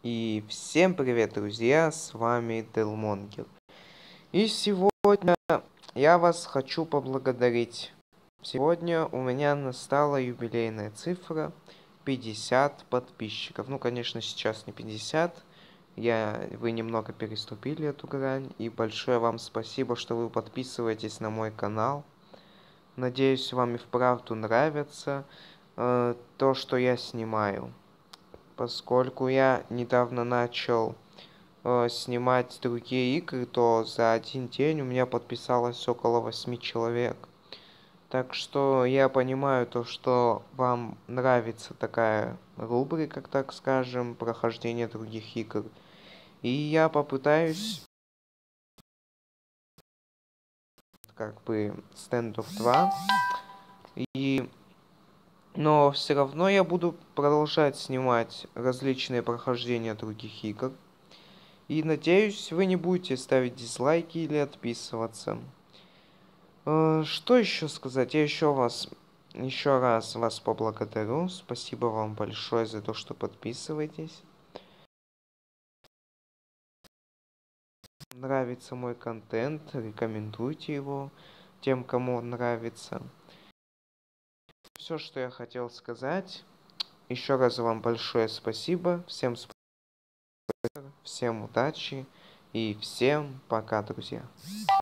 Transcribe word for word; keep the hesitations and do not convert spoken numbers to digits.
И всем привет, друзья, с вами Делмонгер. И сегодня я вас хочу поблагодарить. Сегодня у меня настала юбилейная цифра пятьдесят подписчиков. Ну, конечно, сейчас не пятьдесят. Я, вы немного переступили эту грань. И большое вам спасибо, что вы подписываетесь на мой канал. Надеюсь, вам и вправду нравится э, то, что я снимаю. Поскольку я недавно начал э, снимать другие игры, то за один день у меня подписалось около восьми человек. Так что я понимаю то, что вам нравится такая рубрика, так скажем, прохождение других игр. И я попытаюсь, как бы, Standoff два. И... Но все равно я буду продолжать снимать различные прохождения других игр. И надеюсь, вы не будете ставить дизлайки или отписываться. Э, что еще сказать? Я еще вас, еще раз вас поблагодарю. Спасибо вам большое за то, что подписываетесь. Нравится мой контент, рекомендуйте его тем, кому он нравится. Все, что я хотел сказать. Еще раз вам большое спасибо. Всем спасибо, всем удачи и всем пока, друзья.